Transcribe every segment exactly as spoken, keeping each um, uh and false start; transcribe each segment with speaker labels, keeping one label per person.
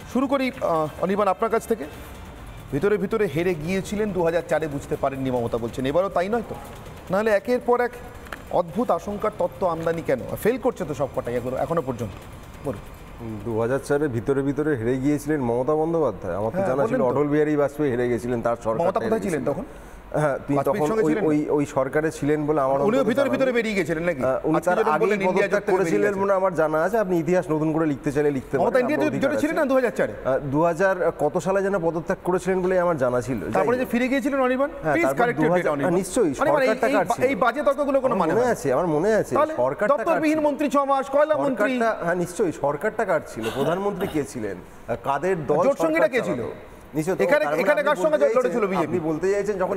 Speaker 1: শুরু করি অনির্বাণ আপনার কাছ থেকে। ভিতরে ভিতরে হেরে গিয়েছিলেন দু হাজার চারে, বুঝতে পারেননি মমতা বলছেন, এবারও তাই নয় তো? নাহলে একের পর এক অদ্ভুত আশঙ্কার তত্ত্ব আমদানি কেন? ফেল করছে তো সব কটাই এখনো পর্যন্ত। বলুন।
Speaker 2: দু হাজার চারে ভিতরে ভিতরে হেরে গিয়েছিলেন মমতা বন্দ্যোপাধ্যায়। আমার তো জানা ছিল অটল বিহারী বাজপেয়ী হেরে গেছিলেন, তার সরকার।
Speaker 1: মমতা কোথায় ছিলেন তখন?
Speaker 2: হ্যাঁ, তিনি তখন ওই ওই সরকারে ছিলেন বলে আমার
Speaker 1: উনিও ভিতরে ভিতরে বেরিয়ে গেছিলেন নাকি?
Speaker 2: উনি তার আগেই পদত্যাগ করেছিলেন বলে আমার জানা আছে। আপনি ইতিহাস নতুন করে লিখতে চাইলে লিখতে পারেন।
Speaker 1: মমতা ইন্ডিয়া ছিলেন না দু হাজার চারে?
Speaker 2: দু হাজার কত সালে যেন পদত্যাগ করেছিলেন বলে আমার জানা ছিল।
Speaker 1: তারপরে যে ফিরে গিয়েছিলেন Anirban, please correct it Anirban.
Speaker 2: নিশ্চয়ই সরকারটা কাটছে।
Speaker 1: এই বাজে তর্কগুলো কোনো মানে
Speaker 2: মনে আছে? আমার মনে আছে সরকারটা
Speaker 1: দপ্তরবিহীন মন্ত্রী ছ মাস, কয়লা মন্ত্রী।
Speaker 2: হ্যাঁ নিশ্চয়ই সরকারটা কাটছিল। প্রধানমন্ত্রী কে ছিলেন? কাদের দল?
Speaker 1: জোট সঙ্গীরা কে ছিল?
Speaker 2: বলতে চাইছেন যখন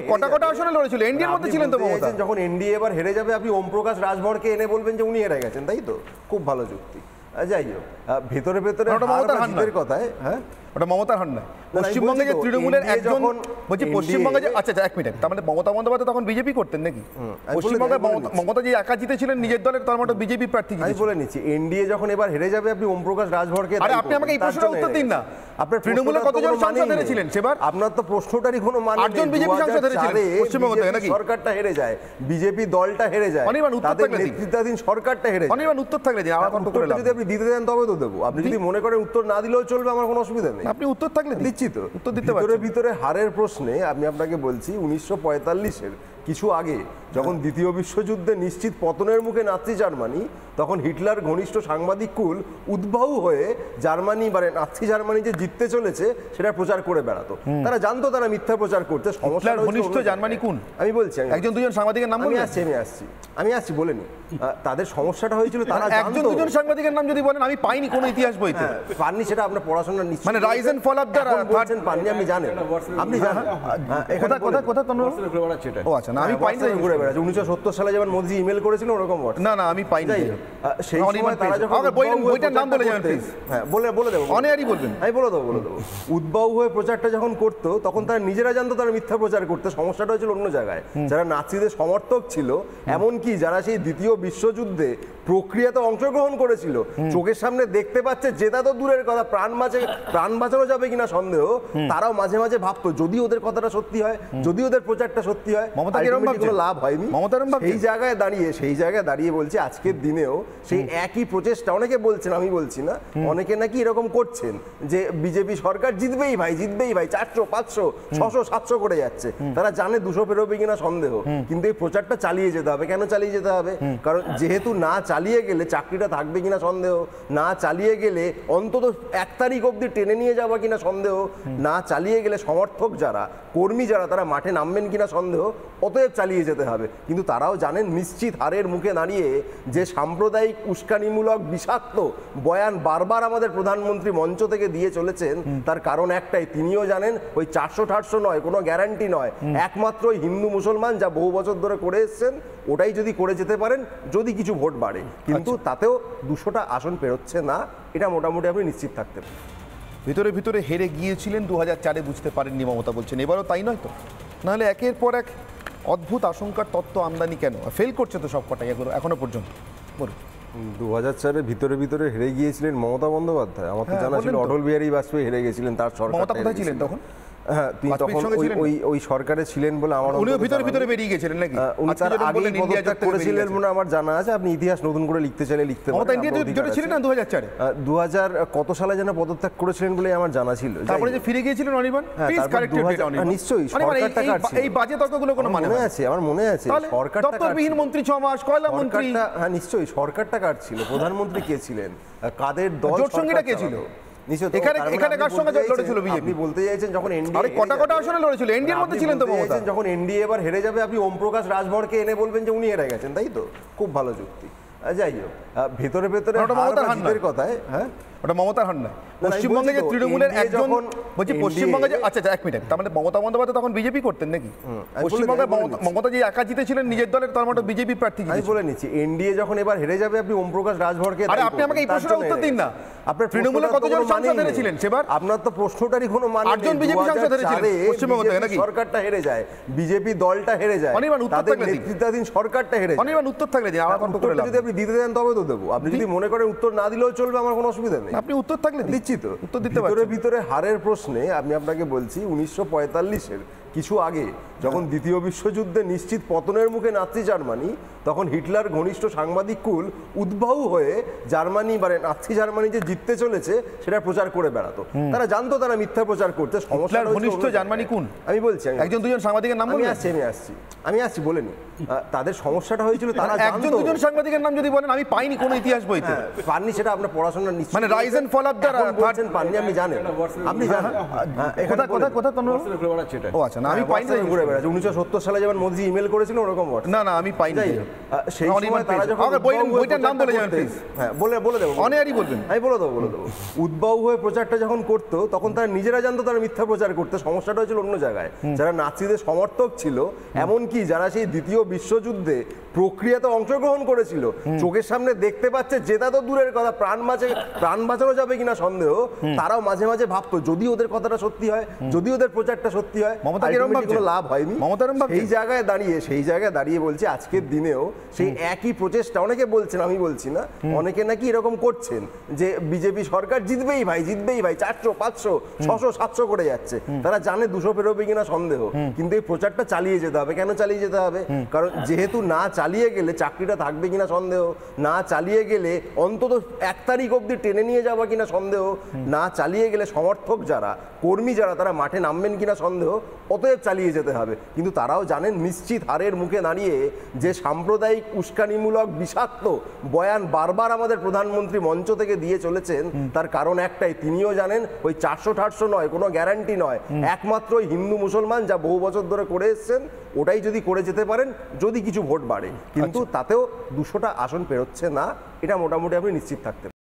Speaker 1: এনডিএর মধ্যে ছিলেন তো মমতা,
Speaker 2: যখন এনডিএ এবার হেরে যাবে আপনি ওম প্রকাশ রাজভরকে এনে বলবেন যে উনি হেরে গেছেন, তাই তো? খুব ভালো যুক্তি। যাই হোক, ভেতরে ভেতরে কথায় হ্যাঁ
Speaker 1: ওটা মমতার হার নয়। পশ্চিমবঙ্গে যে তৃণমূলের একজন বলছি, পশ্চিমবঙ্গে যে আচ্ছা এক মিনিট, তার মানে মমতা বন্দ্যোপাধ্যায় তখন বিজেপি করতেন নাকি? পশ্চিমবঙ্গে মমতা যে একা জিতেছিলেন নিজের দলের, তার মানে বিজেপি প্রার্থী।
Speaker 2: আমি বলে নিচ্ছি, এনডিএ যখন এবার হেরে যাবে আপনি ওম প্রকাশ রাজভরকে।
Speaker 1: আরে আপনি আমাকে এই প্রশ্নের উত্তর দিন না। আপনার তৃণমূলের কতজন সাংসদ হেরেছিলেন সেবার?
Speaker 2: আপনার তো প্রশ্নটারই কোনো মানে নেই।
Speaker 1: আটজন বিজেপি সাংসদ হেরেছিলেন পশ্চিমবঙ্গ থেকে নাকি?
Speaker 2: সরকারটা হেরে যায়, বিজেপি দলটা হেরে যায়, তাদের নেতৃত্বাধীন সরকারটা হেরে যায়।
Speaker 1: অনির্বাণ উত্তর থাকলে দিন, আমার কত করে
Speaker 2: যদি আপনি দিতে দেন তবে তো দেবো। আপনি যদি মনে করেন উত্তর না দিলেও চলবে, আমার কোনো অসুবিধা নেই।
Speaker 1: আপনি উত্তর থাকলে
Speaker 2: দিচ্ছি তো। ভিতরে ভিতরে হারের প্রশ্নে আমি আপনাকে বলছি, উনিশশো পঁয়তাল্লিশের কিছু আগে যখন দ্বিতীয় বিশ্বযুদ্ধে নিশ্চিত পতনের মুখে নাৎসি জার্মানি, তখন হিটলার ঘনিষ্ঠ সাংবাদিক কুল উদ্বাহু হয়ে জার্মানি বা নাৎসি জার্মানি যে জিততে চলেছে সেটা প্রচার করে বেড়াতো। তারা জানতো তারা মিথ্যা প্রচার করতে। সমস্যা
Speaker 1: ঘনিষ্ঠ জার্মানি কোন?
Speaker 2: আমি বলছি
Speaker 1: একজন দুজন সাংবাদিকের নাম
Speaker 2: আমি আসছি আমি আসছি আমি আসছি বলেনি। তাদের সমস্যাটা হয়েছিল তারা
Speaker 1: একজন দুজন সাংবাদিকের নাম যদি বলেন, আমি পাইনি কোনো ইতিহাস বইতে।
Speaker 2: পাননি, সেটা আপনার পড়াশোনা নিশ্চয়
Speaker 1: মানে rise and fall of the
Speaker 2: বলছেন পাননি, আমি জানেন, আপনি জানেন।
Speaker 1: কথা কথা কথা তো ও আচ্ছা না, আমি পাইনি।
Speaker 2: ঘুরে বেড়াচ্ছে উনিশশো সত্তর সালে যেমন মোদি ইমেল করেছিলেন ওরকম।
Speaker 1: না না, আমি পাইনি।
Speaker 2: সেই সময় তারা যখন
Speaker 1: বইটার নাম বলে যাবেন প্লিজ।
Speaker 2: হ্যাঁ বলে বলে দেবো,
Speaker 1: অনেয়ারই বলবেন।
Speaker 2: আমি বলে দেবো বলে দেবো উদ্বাহু হয়ে প্রচারটা যখন করতো, তখন তারা নিজেরা জানতো তারা মিথ্যা প্রচার করতে। সমস্যাটা হয়েছিল অন্য জায়গায়। যারা নাৎসিদের সমর্থক ছিল, এমনকি যারা সেই দ্বিতীয় বিশ্বযুদ্ধে প্রক্রিয়াতে অংশগ্রহণ করেছিল, চোখের সামনে দেখতে পাচ্ছে, জেতা তো দূরের কথা, প্রাণ বাঁচে প্রাণ বাঁচানো যাবে কিনা সন্দেহ, তারাও মাঝে মাঝে ভাবতো যদি ওদের কথাটা সত্যি হয়, যদি ওদের প্রচারটা সত্যি হয়, কোনো লাভ হয়নি। সেই জায়গায় দাঁড়িয়ে সেই জায়গায় দাঁড়িয়ে বলছি, আজকের দিনেও সেই একই প্রচেষ্টা অনেকে বলছেন, আমি বলছি না, অনেকে নাকি এরকম করছেন যে বিজেপি সরকার জিতবেই ভাই, জিতবেই ভাই, চারশো পাঁচশো ছশো সাতশো করে যাচ্ছে। তারা জানে দুশো পেরোবে কিনা সন্দেহ, কিন্তু এই প্রচারটা চালিয়ে যেতে হবে। কেন চালিয়ে যেতে হবে? কারণ যেহেতু না চালিয়ে গেলে চাকরিটা থাকবে কিনা সন্দেহ, না চালিয়ে গেলে অন্তত এক তারিখ অবধি টেনে নিয়ে যাওয়া কিনা সন্দেহ, না চালিয়ে গেলে সমর্থক যারা, কর্মী যারা, তারা মাঠে নামবেন কিনা সন্দেহ। অতএব চালিয়ে যেতে হবে। কিন্তু তারাও জানেন নিশ্চিত হারের মুখে দাঁড়িয়ে যে সাম্প্রদায়িক উস্কানিমূলক বিষাক্ত বয়ান বারবার আমাদের প্রধানমন্ত্রী মঞ্চ থেকে দিয়ে চলেছেন, তার কারণ একটাই, তিনিও জানেন ওই চারশো ঠাটশো নয়, কোনো গ্যারান্টি নয়, একমাত্র হিন্দু মুসলমান যা বহু বছর ধরে করে এসছেন ওটাই যদি করে যেতে পারেন, যদি কিছু ভোট বাড়ে। কিন্তু তাতেও দুশোটা আসন পেরোচ্ছে না, এটা মোটামুটি আপনি নিশ্চিত থাকতে পারেন।
Speaker 1: ভিতরে ভিতরে হেরে গিয়েছিলেন দু হাজার চারে, বুঝতে পারেননি মমতা বলছেন, এবারও তাই নয় তো? নাহলে একের পর এক অদ্ভুত আশঙ্কার তত্ত্ব আমদানি কেন? ফেল করছে তো সব কটাই এখনো পর্যন্ত। বলুন।
Speaker 2: দু হাজার চারে ভিতরে ভিতরে হেরে গিয়েছিলেন মমতা বন্দ্যোপাধ্যায়। আমার তো জানা ছিল অটল বিহারী বাজপেয়ী হেরে গেছিলেন, তার সরকার।
Speaker 1: মমতা কোথায় ছিলেন তখন?
Speaker 2: হ্যাঁ, তিনি তখন ওই ওই সরকারে ছিলেন বলে আমার
Speaker 1: উনিও ভিতরে ভিতরে বেরিয়ে গেছিলেন নাকি?
Speaker 2: উনি তার আগেই পদত্যাগ করেছিলেন বলে আমার জানা আছে। আপনি ইতিহাস নতুন করে লিখতে চাইলে লিখতে পারেন।
Speaker 1: মমতা ইন্ডিয়া ছিলেন না দু হাজার চারে?
Speaker 2: দু হাজার কত সালে যেন পদত্যাগ করেছিলেন বলে আমার জানা ছিল।
Speaker 1: তারপরে যে ফিরে গিয়েছিলেন Anirban, please correct it Anirban.
Speaker 2: নিশ্চয়ই সরকারটা কাটছে।
Speaker 1: এই বাজে তর্কগুলো কোনো মানে
Speaker 2: মনে আছে? আমার মনে আছে সরকারটা
Speaker 1: দপ্তরবিহীন মন্ত্রী ছ মাস, কয়লা মন্ত্রী।
Speaker 2: হ্যাঁ নিশ্চয়ই সরকারটা কাটছিল। প্রধানমন্ত্রী কে ছিলেন? কাদের দল?
Speaker 1: জোট সঙ্গীরা কে ছিল?
Speaker 2: বলতে চাইছেন যখন
Speaker 1: এনডিএর মধ্যে ছিলেন তো মমতা,
Speaker 2: যখন এনডিএ এবার হেরে যাবে আপনি ওম প্রকাশ রাজভরকে এনে বলবেন যে উনি হেরে গেছেন, তাই তো? খুব ভালো যুক্তি। যাই হোক, ভেতরে ভেতরে কথায় হ্যাঁ ওটা মমতার হার নয়। পশ্চিমবঙ্গে যে তৃণমূলের একজন বলছি, পশ্চিমবঙ্গে যে আচ্ছা এক মিনিট, তার মানে মমতা বন্দ্যোপাধ্যায় তখন বিজেপি করতেন নাকি? পশ্চিমবঙ্গে মমতা যে একা জিতেছিলেন নিজের দলের, তার মানে বিজেপি প্রার্থী। আমি বলে নিচ্ছি, এনডিএ যখন এবার হেরে যাবে আপনি ওম প্রকাশ রাজভরকে।
Speaker 1: আরে আপনি আমাকে এই প্রশ্নের উত্তর দিন না। আপনার তৃণমূলের কতজন সাংসদ হেরেছিলেন সেবার?
Speaker 2: আপনার তো প্রশ্নটারই কোনো মানে নেই।
Speaker 1: আটজন বিজেপি সাংসদ হেরেছিলেন পশ্চিমবঙ্গ থেকে নাকি?
Speaker 2: সরকারটা হেরে যায়, বিজেপি দলটা হেরে যায়, তাদের নেতৃত্বাধীন সরকারটা হেরে যায়।
Speaker 1: অনির্বাণ উত্তর থাকলে দিন, আমার কত করে লাভ।
Speaker 2: যদি আপনি দিতে দেন তবে তো দেবো। আপনি যদি মনে করেন উত্তর না দিলেও চলবে, আমার কোনো অসুবিধা নেই। নেই।
Speaker 1: আপনি উত্তর থাকলে
Speaker 2: দিচ্ছি তো,
Speaker 1: উত্তর দিতে
Speaker 2: ভিতরে
Speaker 1: পারছেন।
Speaker 2: ভিতরে হারের প্রশ্নে আমি আপনাকে বলছি উনিশশো পঁয়তাল্লিশের কিছু আগে যখন দ্বিতীয় বিশ্বযুদ্ধে নিশ্চিত পতনের মুখে নাৎসি জার্মানি, তখন হিটলার ঘনিষ্ঠ সাংবাদিক কুল উদ্বাহু হয়ে জার্মানি মানে নাৎসি জার্মানি যে জিততে চলেছে সেটা প্রচার করে বেড়াতো। তারা জানতো তারা মিথ্যা প্রচার করতে। সমস্যা
Speaker 1: ঘনিষ্ঠ জার্মানি কোন
Speaker 2: আমি বলছি,
Speaker 1: একজন দুজন সাংবাদিকের নাম
Speaker 2: আমি আসছি আমি আসছি আমি আসছি বলেনি তাদের সমস্যাটা হয়েছিল তারা
Speaker 1: একজন দুজন সাংবাদিকের নাম যদি বলেন আমি পাইনি কোনো ইতিহাস বইতে।
Speaker 2: পাননি, সেটা আপনার পড়াশোনা নিশ্চয়ই
Speaker 1: মানে rise and fall of the
Speaker 2: বলছেন পাননি, আপনি জানেন আপনি জানেন
Speaker 1: কথা কথা কথা তো ও আচ্ছা না আমি পাইনি
Speaker 2: ঘুরে বেড়াচ্ছে। উনিশশো সত্তর সালে যেমন মোদি ইমেল করেছিল ওরকম
Speaker 1: না না আমি পাইনি।
Speaker 2: সেই সময় তারা যখন
Speaker 1: বইটার নাম বলে যাবেন প্লিজ।
Speaker 2: হ্যাঁ বলে বলে দেবো,
Speaker 1: অনেয়ারই বলবেন,
Speaker 2: আমি বলে দেবো বলে দেবো উদ্বাহু হয়ে প্রচারটা যখন করতো তখন তারা নিজেরা জানতো তারা মিথ্যা প্রচার করতে। সমস্যাটা হয়েছিল অন্য জায়গায়। যারা নাৎসিদের সমর্থক ছিল, এমনকি যারা সেই দ্বিতীয় বিশ্বযুদ্ধে প্রক্রিয়াতে অংশগ্রহণ করেছিল, চোখের সামনে দেখতে পাচ্ছে জেতা তো দূরের কথা, প্রাণ বাঁচে প্রাণ বাঁচানো যাবে কিনা সন্দেহ, তারাও মাঝে মাঝে ভাবতো যদি ওদের কথাটা সত্যি হয়, যদি ওদের প্রচারটা সত্যি হয়, কোনো লাভ হয়নি। সেই জায়গায় দাঁড়িয়ে সেই জায়গায় দাঁড়িয়ে বলছি আজকের দিনেও সেই একই প্রচেষ্টা অনেকে বলছেন, আমি বলছি না, অনেকে নাকি এরকম করছেন যে বিজেপি সরকার জিতবেই ভাই জিতবেই ভাই চারশো পাঁচশো ছশো সাতশো করে যাচ্ছে। তারা জানে দুশো পেরোবে কিনা সন্দেহ, কিন্তু এই প্রচারটা চালিয়ে যেতে হবে। কেন চালিয়ে যেতে হবে? কারণ যেহেতু না চালিয়ে গেলে চাকরিটা থাকবে কিনা সন্দেহ, না চালিয়ে গেলে অন্তত এক তারিখ অবধি টেনে নিয়ে যাওয়া কিনা সন্দেহ, না চালিয়ে গেলে সমর্থক যারা কর্মী যারা তারা মাঠে নামবেন কিনা সন্দেহ, অতএব চালিয়ে যেতে হবে। কিন্তু তারাও জানেন নিশ্চিত হারের মুখে দাঁড়িয়ে যে সাম্প্রদায়িক উস্কানিমূলক বিষাক্ত বয়ান বারবার আমাদের প্রধানমন্ত্রী মঞ্চ থেকে দিয়ে চলেছেন, তার কারণ একটাই, তিনিও জানেন ওই চারশো ঠাটশো নয়, কোনো গ্যারান্টি নয়, একমাত্র ওই হিন্দু মুসলমান যা বহু বছর ধরে করে এসছেন ওটাই যদি করে যেতে পারেন, যদি কিছু ভোট বাড়ে, কিন্তু তাতেও দুশোটা আসন পেরোচ্ছে না, এটা মোটামুটি আপনি নিশ্চিত থাকতে